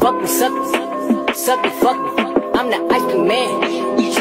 fuck me, suck me, fuck me. I'm the ice cream man.